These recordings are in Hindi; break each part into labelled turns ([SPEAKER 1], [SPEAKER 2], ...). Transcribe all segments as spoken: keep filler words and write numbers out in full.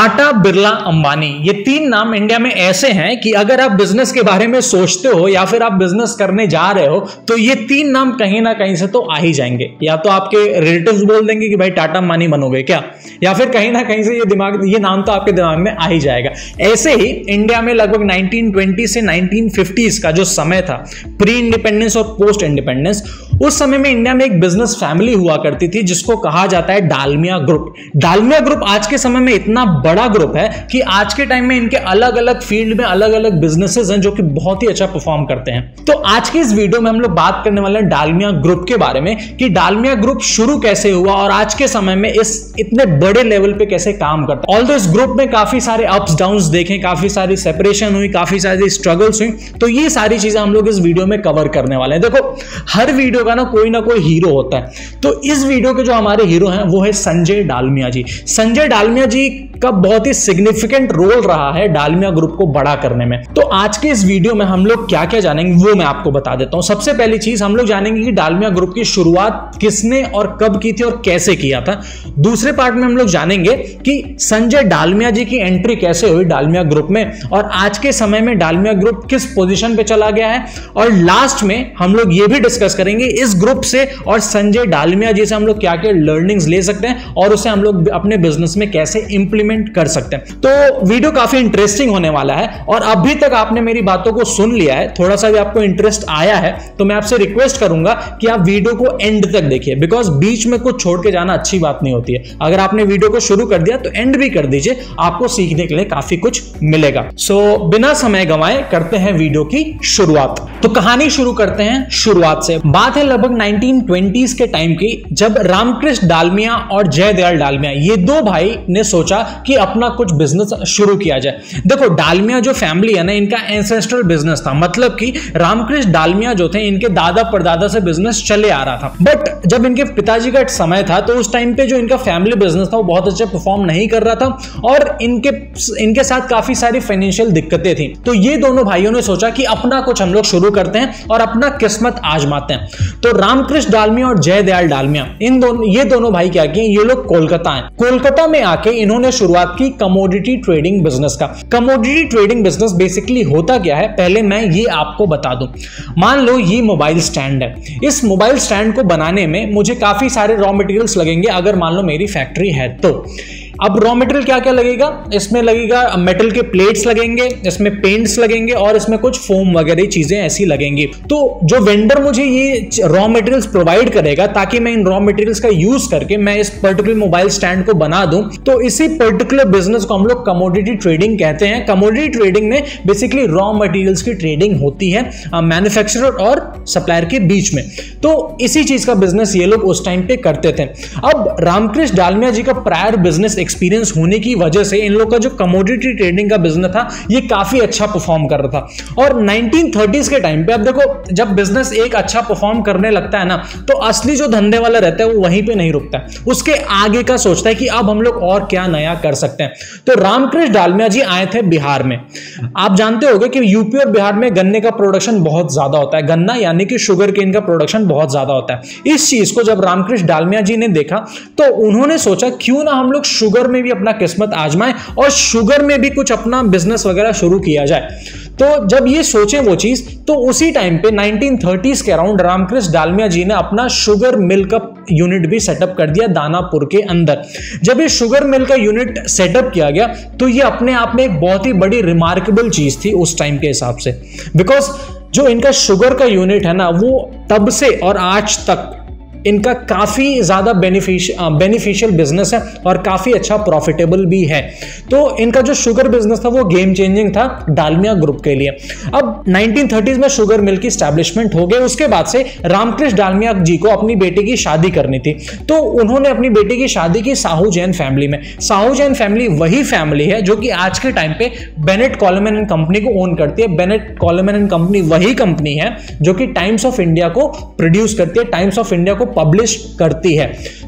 [SPEAKER 1] टाटा, बिरला, अंबानी, ये तीन नाम इंडिया में ऐसे हैं कि अगर आप बिजनेस के बारे में सोचते हो या फिर आप बिजनेस करने जा रहे हो तो ये तीन नाम कहीं ना कहीं से तो आ ही जाएंगे। या तो आपके रिलेटिव्स बोल देंगे कि भाई टाटा अंबानी बनोगे क्या, या फिर कहीं ना कहीं से ये दिमाग ये नाम तो आपके दिमाग में आ ही जाएगा। ऐसे ही इंडिया में लगभग नाइनटीन ट्वेंटी से नाइनटीन फिफ्टीज़ का जो समय था, प्री इंडिपेंडेंस और पोस्ट इंडिपेंडेंस, उस समय में इंडिया में एक बिजनेस फैमिली हुआ करती थी जिसको कहा जाता है डालमिया ग्रुप। डालमिया ग्रुप आज के समय में इतना बड़ा ग्रुप है कि आज के टाइम में इनके अलग अलग फील्ड में अलग अलग बिजनेसेस हैं जो कि बहुत ही अच्छा परफॉर्म करते हैं। तो आज के इस वीडियो में हम लोग बात करने वाले हैं डालमिया ग्रुप के बारे में कि डालमिया ग्रुप शुरू कैसे हुआ और आज के समय में इस इतने बड़े लेवल पे कैसे काम करता है। ऑल्दो इस ग्रुप में काफी सारे अप्स डाउन्स देखें, काफी सारी सेपरेशन हुई, काफी सारी स्ट्रगल्स हुई, तो ये सारी चीजें हम लोग इस वीडियो में कवर करने वाले हैं। देखो, हर वीडियो का ना कोई ना कोई हीरो होता है, तो इस वीडियो के जो हमारे हीरो हैं वो है संजय डालमिया जी। संजय डालमिया जी का बहुत ही सिग्निफिकेंट रोल रहा है डालमिया ग्रुप को बड़ा करने में। तो आज के इस वीडियो में हम लोग क्या क्या जानेंगे वो मैं आपको बता देता हूं। सबसे पहली चीज हम लोग जानेंगे कि डालमिया ग्रुप की शुरुआत किसने और कब की थी और कैसे किया था। दूसरे पार्ट में हम लोग जानेंगे कि संजय डालमिया जी की एंट्री कैसे हुई डालमिया ग्रुप में और आज के समय में डालमिया ग्रुप किस पोजीशन पे चला गया है। और लास्ट में हम लोग ये भी डिस्कस करेंगे इस ग्रुप से और संजय डालमिया जी से हम लोग क्या क्या लर्निंग्स ले सकते हैं और उसे हम लोग अपने बिजनेस में कैसे इंप्लीमेंट कर सकते हैं। तो वीडियो काफी इंटरेस्टिंग होने वाला है और अभी तक आपने मेरी बातों को सुन लिया है, थोड़ा सा भी आपको इंटरेस्ट आया है तो मैं आपसे रिक्वेस्ट करूंगा कि आप वीडियो को एंड तक देखिए, बिकॉज बीच में कुछ छोड़ के जाना अच्छी बात नहीं होती है। अगर आपने वीडियो को शुरू कर दिया तो एंड भी कर दीजिए, आपको सीखने के लिए काफी कुछ मिलेगा। सो so, बिना समय गंवाए करते हैं वीडियो की शुरुआत। तो कहानी शुरू करते हैं शुरुआत से। बात है लगभग नाइनटीन ट्वेंटीज़ के टाइम की, जब रामकृष्ण डालमिया और जयदयाल डालमिया ये दो भाई ने सोचा कि अपना कुछ बिजनेस शुरू किया जाए। देखो, डालमिया जो फैमिली है ना, इनका एंसेस्ट्रल बिजनेस था, मतलब कि रामकृष्ण डालमिया जो थे इनके दादा परदादा से बिजनेस चले आ रहा था। बट जब इनके पिताजी का समय था तो उस टाइम पे जो इनका फैमिली बिजनेस था वो बहुत अच्छे परफॉर्म नहीं कर रहा था और इनके इनके साथ काफी सारी फाइनेंशियल दिक्कतें थी। तो ये दोनों भाइयों ने सोचा कि अपना कुछ हम लोग शुरू करते हैं और अपना किस्मत आजमाते हैं। तो रामकृष्ण डालमिया और जयदयाल डालमिया, इन दोनों ये दोनों भाई क्या किए, ये लोग कोलकाता आए। कोलकाता में आके इन्होंने शुरुआत की कमोडिटी ट्रेडिंग बिजनेस का। कमोडिटी ट्रेडिंग बिजनेस बेसिकली होता क्या है, पहले मैं ये आपको बता दूं। मान लो ये मोबाइल स्टैंड है, इस मोबाइल स्टैंड को बनाने में मुझे काफी सारे रॉ मटेरियल्स लगेंगे। अगर मान लो मेरी फैक्ट्री है तो अब रॉ मटेरियल क्या क्या लगेगा, इसमें लगेगा मेटल के प्लेट्स लगेंगे, इसमें पेंट्स लगेंगे और इसमें कुछ फोम वगैरह चीजें ऐसी लगेंगी। तो जो वेंडर मुझे ये रॉ मटेरियल्स प्रोवाइड करेगा ताकि मैं इन रॉ मटेरियल्स का यूज करके मैं इस पर्टिकुलर मोबाइल स्टैंड को बना दूं, तो इसी पर्टिकुलर बिजनेस को हम लोग कमोडिटी ट्रेडिंग कहते हैं। कमोडिटी ट्रेडिंग में बेसिकली रॉ मटेरियल्स की ट्रेडिंग होती है मैन्युफैक्चरर और सप्लायर के बीच में। तो इसी चीज का बिजनेस ये लोग उस टाइम पे करते थे। अब रामकृष्ण डालमिया जी का प्रायर बिजनेस एक्सपीरियंस होने की वजह से इन लोग का जो कमोडिटी ट्रेडिंग का बिजनेस था ये काफी अच्छा परफॉर्म कर रहा था। और नाइनटीन थर्टीज़ के टाइम पे अब देखो, जब बिजनेस एक अच्छा परफॉर्म करने लगता है ना तो असली जो धंधे वाला रहता है वो वहीं पे नहीं रुकता है, उसके आगे का सोचता है कि अब हम लोग और क्या नया कर सकते हैं। तो रामकृष्ण डालमिया जी आए थे बिहार में। आप जानते होंगे कि यूपी और बिहार में गन्ने का प्रोडक्शन बहुत ज्यादा होता है, गन्ना यानी कि शुगर केन का प्रोडक्शन बहुत ज्यादा होता है। इस चीज को जब रामकृष्ण डालमिया जी ने देखा तो उन्होंने सोचा क्यों ना हम लोग शुगर में भी अपना किस्मत आजमाएं और शुगर में भी कुछ अपना बिजनेस वगैरह शुरू किया जाए। तो जब ये सोचे वो चीज, तो उसी टाइम पे नाइनटीन थर्टीज़ के अराउंड रामकृष्ण डालमिया जी ने अपना शुगर मिल का यूनिट भी सेटअप कर दिया दानापुर के अंदर। जब ये शुगर मिल का यूनिट सेटअप किया गया तो ये अपने आप में एक बहुत ही बड़ी रिमार्केबल चीज थी उस टाइम के हिसाब से, बिकॉज जो इनका शुगर का यूनिट है ना वो तब से और आज तक इनका काफी ज्यादा बेनिफिशियल बिजनेस है और काफी अच्छा प्रॉफिटेबल भी है। तो इनका जो शुगर बिजनेस था वो गेम चेंजिंग था डालमिया ग्रुप के लिए। अब नाइनटीन थर्टीज़ में शुगर मिल की स्टैब्लिशमेंट हो गई। उसके बाद से रामकृष्ण डालमिया जी को अपनी बेटी की शादी करनी थी, तो उन्होंने अपनी बेटी की शादी की साहू जैन फैमिली में। साहू जैन फैमिली वही फैमिली है जो कि आज के टाइम पे बेनेट कोलेमैन एंड कंपनी को ओन करती है। बेनेट कोलेमैन एंड कंपनी वही कंपनी है जो कि टाइम्स ऑफ इंडिया को प्रोड्यूस करती है, टाइम्स ऑफ इंडिया को पब्लिश करती है।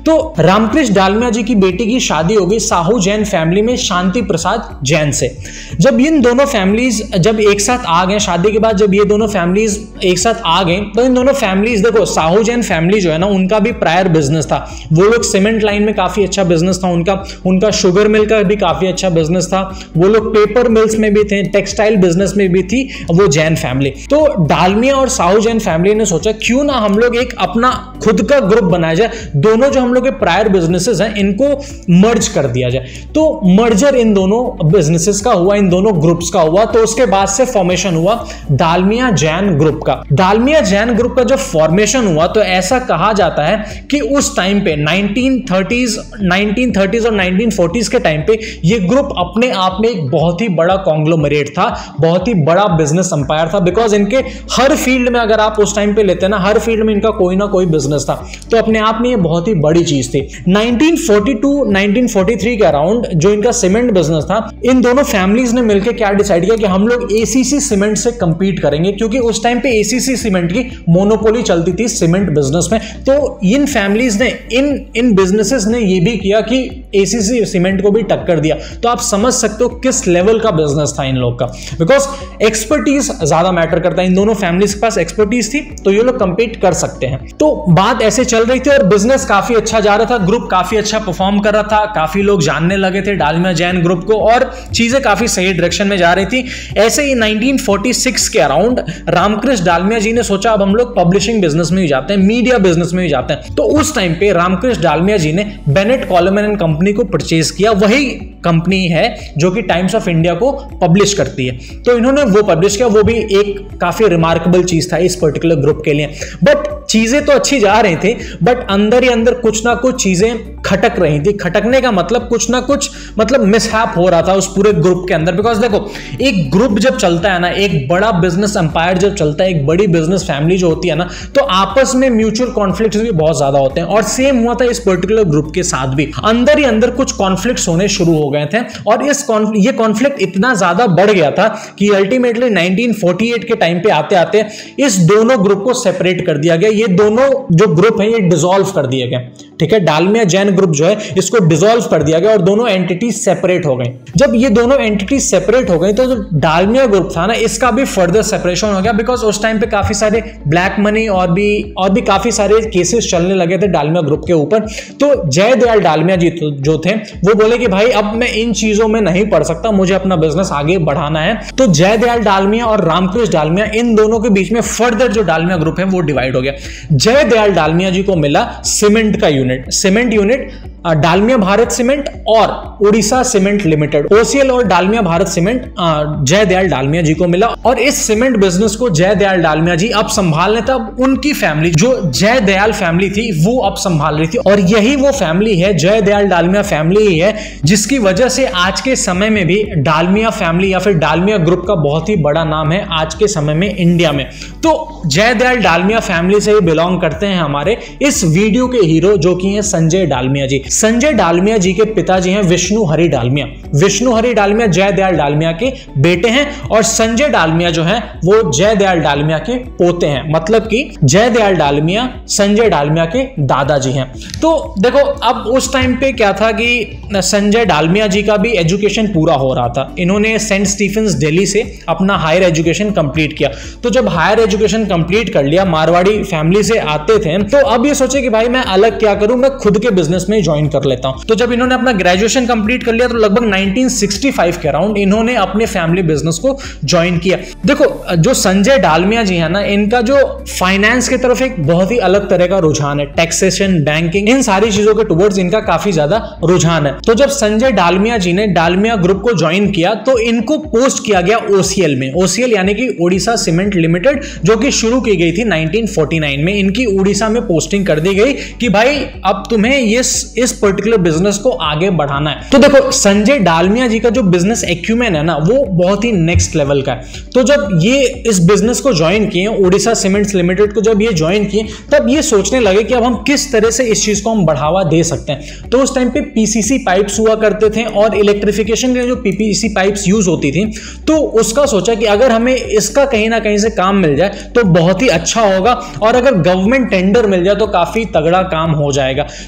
[SPEAKER 1] तो रामकृष्ण डालमिया जी की बेटी की शादी हो गई साहू जैन फैमिली में शांति प्रसाद जैन से। जब इन दोनों फैमिलीज जब एक साथ आ गए शादी के बाद, जब ये दोनों फैमिलीज एक साथ आ गए, तो इन दोनों फैमिलीज, देखो साहू जैन फैमिली जो है ना, उनका भी प्रायर बिजनेस था, वो लोग सीमेंट लाइन में काफी अच्छा बिजनेस था उनका, उनका शुगर मिल का भी काफी अच्छा बिजनेस था, वो लोग पेपर मिल्स में भी थे, टेक्सटाइल बिजनेस में भी थी वो जैन फैमिली। तो डालमिया और साहू जैन फैमिली ने सोचा क्यों ना हम लोग एक अपना खुद का ग्रुप बनाया जाए, दोनों जो हम लोग के प्रायर बिजनेसेस हैं इनको मर्ज कर दिया जाए। तो मर्जर इन दोनों बिजनेसेस का हुआ, इन दोनों ग्रुप्स का हुआ। तो उसके बाद से फॉर्मेशन हुआ डालमिया जैन ग्रुप का। डालमिया जैन ग्रुप का जब फॉर्मेशन हुआ तो ऐसा कहा जाता है कि उस टाइम पे नाइनटीन थर्टीज़ नाइनटीन थर्टीज़ और नाइनटीन फोर्टीज़ के टाइम पे ये ग्रुप अपने आप में एक बहुत ही बड़ा कॉन्ग्लोमरेट था, बहुत ही बड़ा बिजनेस एम्पायर था। बिकॉज इनके हर फील्ड में अगर आप उस टाइम पे लेते हैं ना, हर फील्ड में इनका कोई ना कोई बिजनेस था, तो अपने आप में ये बहुत ही बड़ी चीज थी। Nineteen forty two nineteen forty three के अराउंड जो इनका सीमेंट बिजनेस था, इन दोनों फैमिलीज ने मिलकर क्या डिसाइड किया कि हम लोग एसीसी सीमेंट से कंपीट करेंगे, क्योंकि उस टाइम पे एसीसी सीमेंट की मोनोपोली चलती थी सीमेंट बिजनेस में। तो इन फैमिलीज ने, इन इन बिजनेसेस ने ये भी किया कि एसीसी सीमेंट को भी टक्कर दिया। तो आप समझ सकते हो किस लेवल का बिजनेस था इन लोग का, बिकॉज एक्सपर्टीज ज्यादा मैटर करता है। इन दोनों फैमिलीज के पास एक्सपर्टीज थी, तो ये लोग कंपीट कर सकते हैं। तो बात ऐसे चल रही थी और बिजनेस काफी अच्छा जा रहा था, ग्रुप काफी अच्छा परफॉर्म कर रहा था, काफी लोग जानने लगे थे डालमिया जैन ग्रुप को और चीजें काफी सही डायरेक्शन में जा रही थी। ऐसे ही नाइनटीन फोर्टी सिक्स के अराउंड रामकृष्ण डालमिया जी ने सोचा अब हम लोग पब्लिशिंग बिजनेस में ही जाते हैं, मीडिया बिजनेस में ही जाते हैं। तो उस टाइम पे रामकृष्ण डालमिया जी ने बेनेट कॉलमैन एंड कंपनी को परचेज किया। वही कंपनी है जो कि टाइम्स ऑफ इंडिया को पब्लिश करती है। तो इन्होंने वो पब्लिश किया, वो भी एक काफी रिमार्केबल चीज था इस पर्टिकुलर ग्रुप के लिए। बट चीजें तो अच्छी जा रही थी, बट अंदर ही अंदर कुछ ना कुछ चीजें खटक रही थी। खटकने का मतलब कुछ ना कुछ मतलब मिसहैप हो रहा था उस पूरे ग्रुप के अंदर। बिकॉज देखो, एक ग्रुप जब चलता है ना, एक बड़ा बिजनेस एम्पायर जब चलता है, एक बड़ी बिजनेस फैमिली जो होती है ना, तो आपस में म्यूचुअल कॉन्फ्लिक्ट्स भी बहुत ज्यादा होते हैं। और सेम हुआ था इस पर्टिकुलर ग्रुप के साथ भी, अंदर ही अंदर कुछ कॉन्फ्लिक्ट्स होने शुरू हो गए थे और इस ये कॉन्फ्लिक्ट इतना ज्यादा बढ़ गया था कि अल्टीमेटली नाइनटीन फोर्टी एट के टाइम पे आते आते इस दोनों ग्रुप को सेपरेट कर दिया गया। ये दोनों जो ग्रुप है ये डिसॉल्व कर दिए गए, ठीक है। डालमिया जैन ग्रुप जो है इसको डिसॉल्व कर दिया गया और दोनों एंटिटी सेपरेट हो गई। जब ये दोनों एंटिटी सेपरेट हो गई तो जो डालमिया ग्रुप था ना, इसका भी फर्दर सेपरेशन हो गया। बिकॉज उस टाइम पे काफी सारे ब्लैक मनी और भी और भी काफी सारे केसेस चलने लगे थे डालमिया ग्रुप के ऊपर। तो जयदयाल डालमिया जी जो थे वो बोले कि भाई अब मैं इन चीजों में नहीं पड़ सकता, मुझे अपना बिजनेस आगे बढ़ाना है। तो जयदयाल डालमिया और रामकृष्ण डालमिया, इन दोनों के बीच में फर्दर जो डालमिया ग्रुप है वो डिवाइड हो गया। जयदयाल डालमिया जी को मिला सीमेंट का unit, cement unit Dalmia Bharat cement और उड़ीसा सीमेंट लिमिटेड, ओसीएल और डालमिया भारत सीमेंट जयदयाल डालमिया जी को मिला। और इस सीमेंट बिजनेस को जयदयाल डालमिया जी अब संभालने थे। अब उनकी फैमिली जो जयदयाल फैमिली थी वो अब संभाल रही थी और यही वो फैमिली है, जयदयाल डालमिया फैमिली ही है, जिसकी वजह से आज के समय में भी डालमिया फैमिली या फिर डालमिया ग्रुप का बहुत ही बड़ा नाम है आज के समय में इंडिया में। तो जयदयाल डालमिया फैमिली से ही बिलोंग करते हैं हमारे इस वीडियो के हीरो, जो कि हैं संजय डालमिया जी। संजय डालमिया जी के पिताजी हैं विष्णु हरि डालमिया। विष्णु हरि डालमिया जयदयाल डालमिया के बेटे हैं और संजय डालमिया जो हैं वो जयदयाल डालमिया के पोते हैं। मतलब कि जयदयाल डालमिया संजय डालमिया के दादाजी हैं। तो देखो, अब उस टाइम पे क्या था कि संजय डालमिया जी का भी एजुकेशन पूरा हो रहा था। इन्होंने सेंट स्टीफेंस दिल्ली से अपना हायर एजुकेशन कंप्लीट किया। तो जब हायर एजुकेशन कंप्लीट कर लिया, मारवाड़ी फैमिली से आते थे, तो अब ये सोचे कि भाई मैं अलग क्या करूं, मैं खुद के बिजनेस में ज्वाइन कर लेता हूं। तो जब इन्होंने अपना ग्रेजुएशन कंप्लीट कर लिया तो लगभग नाइनटीन सिक्सटी फाइव के अराउंड इन्होंने अपने फैमिली बिजनेस को ज्वाइन किया। देखो, जो संजय डालमिया जी है ना, इनका जो फाइनेंस की तरफ एक बहुत ही अलग तरह का रुझान है, टैक्सेशन, बैंकिंग, इन सारी चीजों के टुवर्ड्स इनका काफी ज्यादा रुझान है। तो जब संजय डालमिया जी ने डालमिया ग्रुप को ज्वाइन किया तो इनको पोस्ट किया गया ओसीएल में। ओसीएल यानी कि उड़ीसा सीमेंट लिमिटेड, जो कि शुरू की गई थी नाइनटीन फोर्टी नाइन में। इनकी उड़ीसा में पोस्टिंग कर दी गई कि भाई अब तुम्हें इस इस पर्टिकुलर बिजनेस को आगे बढ़ाना है। तो देखो, संजय डालमिया जी का जो बिजनेस एक्यूमेन है ना, वो बहुत ही नेक्स्ट लेवल का है। तो जब ये इस बिजनेस को ज्वाइन किए, उड़ीसा सीमेंट्स लिमिटेड को जब ये ज्वाइन किए, तब ये सोचने लगे कि अब हम किस तरह से इस चीज को हम बढ़ावा दे सकते हैं। तो उस टाइम पे पीसीसी पाइप्स हुआ करते थे और इलेक्ट्रिफिकेशन के लिए जो पीपीसी पाइप्स यूज होती थी, तो उसका सोचा कि अगर हमें इसका कहीं ना कहीं से काम मिल जाए तो बहुत ही अच्छा होगा और अगर गवर्नमेंट टेंडर मिल जाए तो काफी तगड़ा काम हो जाएगा। तो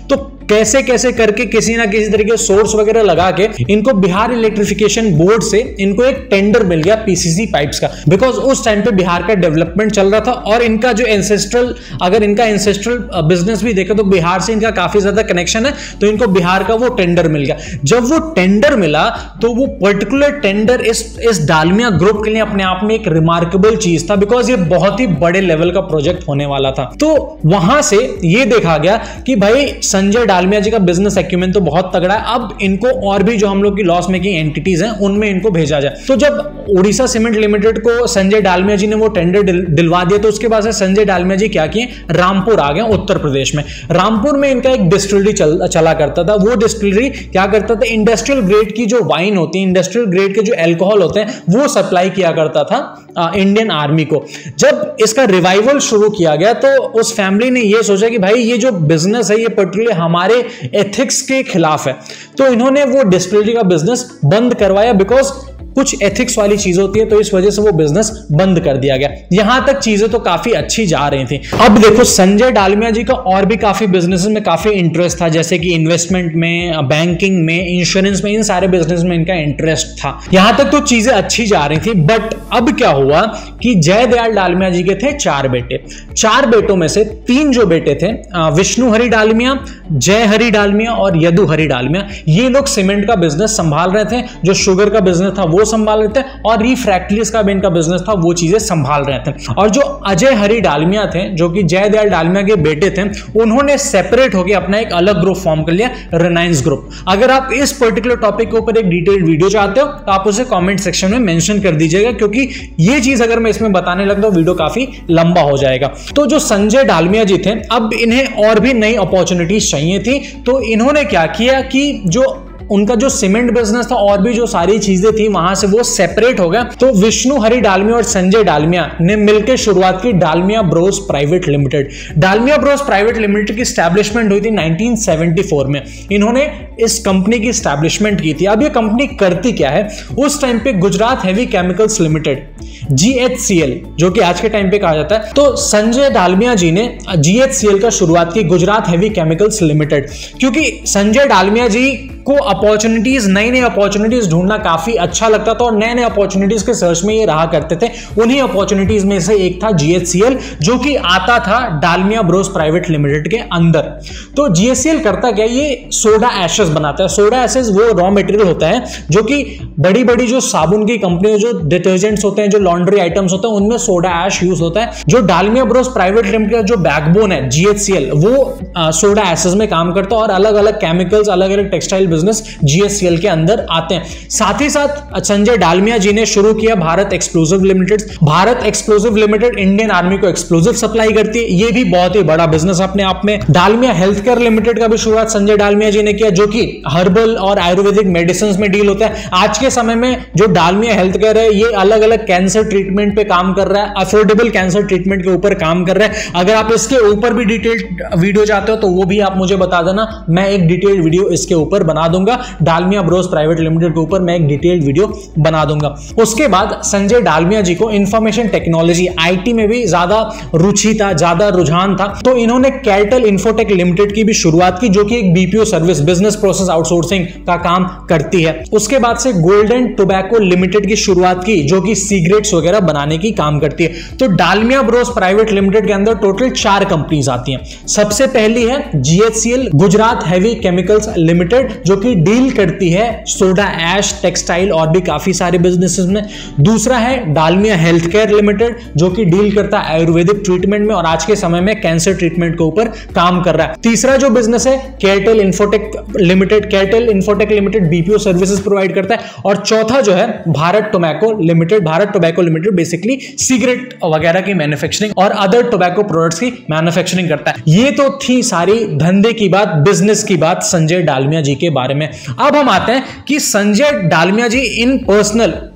[SPEAKER 1] कैसे कैसे करके किसी ना किसी तरीके सोर्स वगैरह लगा के इनको बिहार इलेक्ट्रिफिकेशन बोर्ड से इनको एक टेंडर मिल गया पीसीसी पाइप्स का, बिकॉज उस टाइम पे बिहार का डेवलपमेंट चल रहा था और इनका जो एंसेस्ट्रल, अगर इनका एंसेस्ट्रल बिजनेस भी देखे तो बिहार से इनका काफी ज्यादा कनेक्शन है, तो इनको बिहार का वो टेंडर मिल गया। जब वो टेंडर मिला तो वो पर्टिकुलर टेंडर इस इस डालमिया ग्रुप के लिए अपने आप में एक रिमार्केबल चीज था, बिकॉज ये बहुत ही बड़े लेवल का प्रोजेक्ट होने वाला था। तो वहां से ये देखा गया कि भाई संजय डालमिया जी का बिजनेस एक्यूमेंट तो बहुत तगड़ा है, अब इनको और भी जो हम लोग की लॉस मेकिंग एंटिटीज हैं उनमें इनको भेजा जाए। तो जब उड़ीसा सीमेंट लिमिटेड को संजय डालमिया जी ने वो टेंडर दिल, दिलवा दिया, तो उसके बाद से संजय डालमिया जी क्या किए, रामपुर आ गए उत्तर प्रदेश में। रामपुर में इनका एक डिस्टिलरी चल, चला करता था। वो डिस्टिलरी क्या करता था, इंडस्ट्रियल ग्रेड की जो वाइन होती है, इंडस्ट्रियल ग्रेड के जो एल्कोहल होते हैं, वो सप्लाई किया करता था आ, इंडियन आर्मी को। जब इसका रिवाइवल शुरू किया गया तो उस फैमिली ने ये सोचा कि भाई ये जो बिजनेस है ये पर्टिकुलर हमारे एथिक्स के खिलाफ है, तो इन्होंने वो डिस्टिलरी का बिजनेस बंद करवाया, बिकॉज कुछ एथिक्स वाली चीज होती है, तो इस वजह से वो बिजनेस बंद कर दिया गया। यहां तक चीजें तो काफी अच्छी जा रही थी। अब देखो संजय डालमिया जी का और भी काफी बिजनेस में काफी इंटरेस्ट था, जैसे कि इन्वेस्टमेंट में, बैंकिंग में, इंश्योरेंस में, इन सारे बिजनेस में इनका इंटरेस्ट था। यहां तक तो चीजें अच्छी जा रही थी। बट अब क्या हुआ कि जयदयाल डालमिया जी के थे चार बेटे। चार बेटों में से तीन जो बेटे थे, विष्णु हरि डालमिया, जय हरि डालमिया और यदु हरि डालमिया, ये लोग सीमेंट का बिजनेस संभाल रहे थे। जो शुगर का बिजनेस था वो संभाल रहे थे और रिफ्रैक्टरीज का भी इनका बिजनेस था, वो चीजें संभाल रहे थे। और जो अजय हरि डालमिया थे, जो कि जयदयाल डालमिया के बेटे थे, उन्होंने सेपरेट होकर अपना एक अलग ग्रुप फॉर्म कर लिया, रिलायंस ग्रुप। अगर आप इस पर्टिकुलर टॉपिक के ऊपर एक डिटेल्ड वीडियो चाहते हो तो आप उसे कमेंट सेक्शन में मेंशन कर दीजिएगा, क्योंकि ये चीज अगर मैं इसमें बताने लगता तो वीडियो काफी लंबा हो जाएगा। तो जो संजय डालमिया जी थे, अब इन्हें और भी नई अपॉर्चुनिटीज चाहिए थी, तो इन्होंने क्या किया कि जो उनका जो सीमेंट बिजनेस था और भी जो सारी चीजें थी वहां से वो सेपरेट हो गया। तो विष्णु हरि डालमिया और संजय डालमिया ने मिलकर शुरुआत की Dalmia bros private limited. Dalmia bros private limited की स्टैब्लिशमेंट हुई थी नाइनटीन सेवेंटी फोर में। इन्होंने इस कंपनी की स्टैब्लिशमेंट की थी। अब ये कंपनी करती क्या है, उस टाइम पे Gujarat heavy chemicals limited, GHCL, जो कि आज के टाइम पे कहा जाता है, तो संजय डालमिया जी ने जीएचसीएल का शुरुआत की, गुजरात हैवी केमिकल्स लिमिटेड, क्योंकि संजय डालमिया जी को अपॉर्चुनिटीज, नई नई अपॉर्चुनिटीज ढूंढना काफी अच्छा लगता था और नए नए अपॉर्चुनिटीज के सर्च में ये रहा करते थे। उन्हीं अपॉर्चुनिटीज में से एक था जीएचसीएल, जो कि आता था डालमिया ब्रोस प्राइवेट लिमिटेड के अंदर। तो जीएचसीएल करता क्या, ये सोडा एशेस बनाता है। सोडा एशेस वो रॉ मटेरियल होता है जो कि बड़ी बड़ी जो साबुन की कंपनी, जो डिटर्जेंट्स होते हैं, जो लॉन्ड्री आइटम्स होते हैं, उनमें सोडा ऐश यूज होता है। जो डालमिया ब्रोस प्राइवेट लिमिटेड का जो बैकबोन है जीएचसीएल, वो सोडा एशेस में काम करता है और अलग अलग केमिकल्स, अलग अलग टेक्सटाइल बिजनेस जीएचसीएल के अंदर आते हैं। साथ ही साथ संजय डालमिया जी ने शुरू किया Bharat explosive limited. Bharat explosive limited Indian army को एक्सप्लोजिव सप्लाई करती है। ये भी बहुत ही बड़ा बिजनेस अपने आप में। डालमिया हेल्थ केयर लिमिटेड का भी शुरुआत संजय डालमिया जी ने किया, जो कि हर्बल और आयुर्वेदिक मेडिसिन में डील होता है। आज के समय में जो डालमिया हेल्थ केयर है, ये अलग अलग कैंसर ट्रीटमेंट पे काम कर रहा है, अफोर्डेबल कैंसर ट्रीटमेंट के ऊपर काम कर रहा है। अगर आप इसके ऊपर भी डिटेल्ड वीडियो चाहते हो तो वो भी आप मुझे बता देना, मैं एक डिटेल्ड वीडियो इसके ऊपर बना दूंगा। डालमिया ब्रोस प्राइवेट लिमिटेड के ऊपर मैं एक डिटेल्ड वीडियो बना दूंगा। उसके बाद संजय डालमिया जी को इंफॉर्मेशन टेक्नोलॉजी, आईटी में भी ज्यादा रुचि था, ज्यादा रुझान था, तो इन्होंने कैटल इंफोटेक लिमिटेड की भी शुरुआत की, जो कि एक BPO service, business process outsourcing का काम करती है। उसके बाद से गोल्डन टोबैको लिमिटेड की शुरुआत की, जो कि सिगरेट्स वगैरह बनाने की काम करती है। तो डालमिया ब्रोस प्राइवेट लिमिटेड के अंदर टोटल चार कंपनीज आती हैं। सबसे पहली है GHCL, Gujarat heavy chemicals limited, जो कि डील करती है सोडा ऐश, टेक्सटाइल और भी काफी सारे बिजनेसेस में। दूसरा है डालमिया हेल्थ केयर लिमिटेड, जो कि डील करता है आयुर्वेदिक ट्रीटमेंट में और आज के समय में कैंसर ट्रीटमेंट के ऊपर काम कर रहा है। तीसरा जो बिजनेस है Caretel infotech limited, Caretel infotech limited BPO services provide करता है। और चौथा जो है Bharat tobacco limited. Bharat tobacco limited basically cigarette वगैरह की मैन्युफैक्चरिंग और अदर टोबैको प्रोडक्ट्स की मैन्युफैक्चरिंग करता है। ये तो थी सारी धंधे की बात, बिजनेस की बात संजय डालमिया जी के बारे में। अब हम आते हैं कि संजय डालमिया जी इन पर्सनल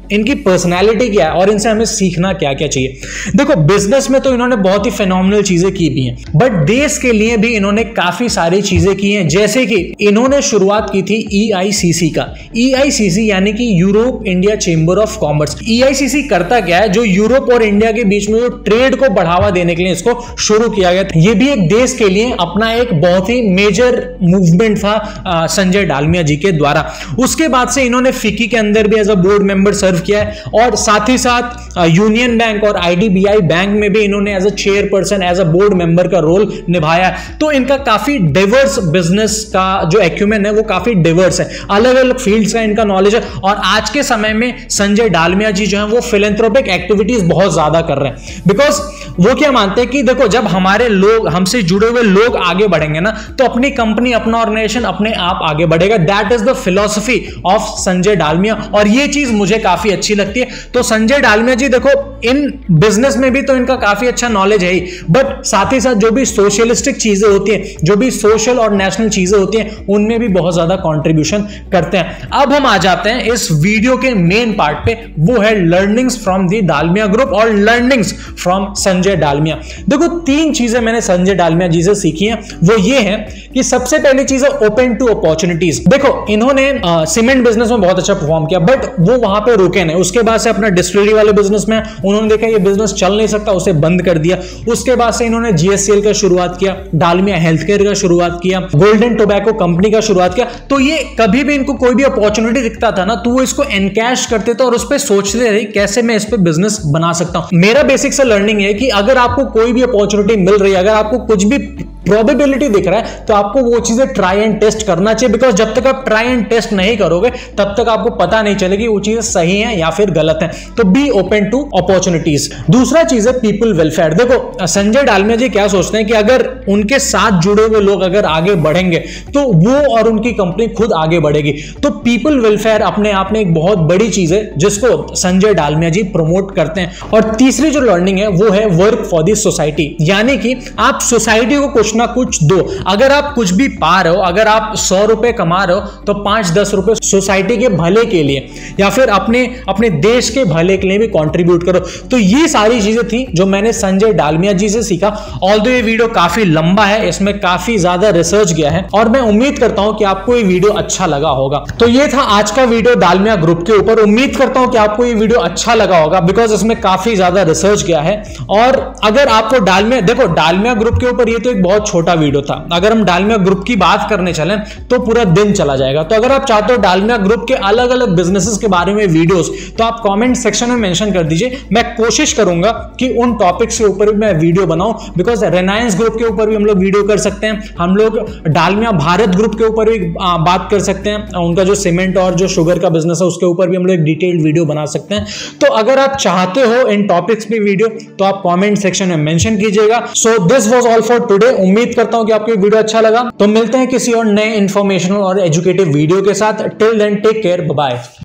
[SPEAKER 1] इनकी पर्सनैलिटी क्या है और इनसे हमें सीखना क्या क्या चाहिए। देखो बिजनेस में तो इन्होंने बहुत ही फेनोमिनल चीजें की भी हैं, बट देश के लिए भी इन्होंने काफी सारी चीजें की हैं। जैसे कि इन्होंने शुरुआत की थी ई आई सी सी का। ई आई सी सी यानी कि Europe India chamber of commerce. E I C C करता क्या है, जो यूरोप और इंडिया के बीच में जो ट्रेड को बढ़ावा देने के लिए इसको शुरू किया गया। ये भी एक देश के लिए अपना एक बहुत ही मेजर मूवमेंट था आ, संजय डालमिया जी के द्वारा। उसके बाद से इन्होंने फिक्की के अंदर भी as a board member serve किया है और साथ ही साथ यूनियन बैंक और I D B I bank में भी इन्होंने as a chairperson as a board member का रोल निभाया है। तो इनका काफी डिवर्स बिजनेस का जो एक्यूमेन है वो काफी डिवर्स है, अलग अलग फील्ड्स का इनका नॉलेज है। और आज के समय में संजय डालमिया जी जो है वो फिलेंथ्रोपिक एक्टिविटीज बहुत ज्यादा कर रहे हैं, बिकॉज वो क्या मानते हैं कि देखो जब हमारे लोग, हमसे जुड़े हुए लोग आगे बढ़ेंगे ना, तो अपनी कंपनी, अपना ऑर्गेनाइजेशन अपने आप आगे बढ़ेगा। That is the philosophy of Sanjay Dalmia और ये चीज मुझे काफी अच्छी लगती है। तो संजय डालमिया जी देखो इन बिजनेस में भी तो इनका काफी अच्छा नॉलेज है ही, बट साथ ही साथ जो भी सोशलिस्टिक चीजें होती हैं, जो भी सोशल और नेशनल चीजें होती हैं, उनमें भी बहुत ज्यादा कंट्रीब्यूशन करते हैं। अब हम आ जाते हैं इस वीडियो के मेन पार्ट पे, वो है learnings from the Dalmia group और लर्निंग्स फ्रॉम संजय डालमिया। देखो तीन चीजें मैंने संजय डालमिया जी से सीखी हैं, वो ये है कि सबसे पहली चीज है ओपन टू अपॉर्चुनिटीज। देखो इन्होंने सीमेंट बिजनेस में बहुत अच्छा परफॉर्म किया, बट वो वहां पे रुके नहीं। उसके बाद से अपना डिस्टिलरी वाले बिजनेस में उन्होंने देखा ये बिजनेस चल नहीं सकता, उसे बंद कर दिया। उसके बाद से इन्होंने जी एस सी एल का शुरुआत किया, डालमिया हेल्थ केयर का शुरुआत किया, गोल्डन टोबैको कंपनी का शुरुआत किया। तो ये कभी भी इनको कोई भी अपॉर्चुनिटी दिखता था ना, तो वो इसको एनकैश करते थे और उस पर सोचते थे कैसे मैं इस पर बिजनेस बना सकता हूं। मेरा बेसिक सा लर्निंग है कि अगर आपको कोई भी अपॉर्चुनिटी मिल रही है, अगर आपको कुछ भी प्रोबेबिलिटी दिख रहा है, तो आपको वो चीजें ट्राई एंड टेस्ट करना चाहिए, बिकॉज जब तक आप ट्राई एंड टेस्ट नहीं करोगे तब तक आपको पता नहीं चलेगी वो चीजें सही है या फिर गलत है। तो बी ओपन टू अपॉर्चुनिटीज। दूसरा चीज है पीपल वेलफेयर। देखो संजय डालमिया जी क्या सोचते हैं कि अगर उनके साथ जुड़े हुए लोग अगर आगे बढ़ेंगे तो वो और उनकी कंपनी खुद आगे बढ़ेगी। तो पीपल वेलफेयर अपने आप में एक बहुत बड़ी चीज है जिसको संजय डालमिया जी प्रमोट करते हैं। और तीसरी जो लर्निंग है वो है वर्क फॉर दी सोसाइटी, यानी कि आप सोसाइटी को कुछ ना कुछ दो। अगर आप कुछ भी पा रहे हो, अगर आप सौ रुपए कमा रहे हो, तो पांच दस रुपए सोसाइटी के भले के लिए या फिर अपने अपने देश के भले के लिए भी कंट्रीब्यूट करो। तो ये सारी चीजें थी जो मैंने संजय डालमिया जी से सीखा। ऑल्दो ये वीडियो काफी लंबा है, इसमें काफी ज्यादा रिसर्च गया है और मैं उम्मीद करता हूं कि आपको ये वीडियो अच्छा लगा होगा। तो ये था आज का वीडियो डालमिया ग्रुप के ऊपर। उम्मीद करता हूं कि आपको ये वीडियो अच्छा लगा होगा, बिकॉज इसमें काफी ज्यादा रिसर्च गया है। और अगर आपको डालमिया, देखो डालमिया ग्रुप के ऊपर ये तो एक बहुत छोटा वीडियो था, अगर हम डालमिया ग्रुप की बात करने चलें तो पूरा दिन चला जाएगा। तो अगर आप चाहते हो डालमिया ग्रुप के अलग अलग बिजनेसेस के बारे में वीडियोस, तो आप कमेंट सेक्शन में मेंशन कर दीजिए। मैं कोशिश करूंगा कि उन टॉपिक्स के ऊपर भी मैं वीडियो बनाऊं, बिकॉज रिलायंस ग्रुप के ऊपर भी हम लोग वीडियो कर सकते हैं, हम लोग डालमिया भारत ग्रुप के ऊपर भी बात कर सकते हैं, उनका जो सीमेंट और जो शुगर का बिजनेस है उसके ऊपर भी हम लोग एक डिटेल्ड वीडियो बना सकते हैं। तो अगर आप चाहते हो इन टॉपिक्स पे वीडियो, तो आप कमेंट सेक्शन में मेंशन कीजिएगा। So this was all for today. उम्मीद करता हूं कि आपको वीडियो अच्छा लगा। तो मिलते हैं किसी और नए इंफॉर्मेशनल और एजुकेटिव वीडियो के साथ। Till then take care, bye bye.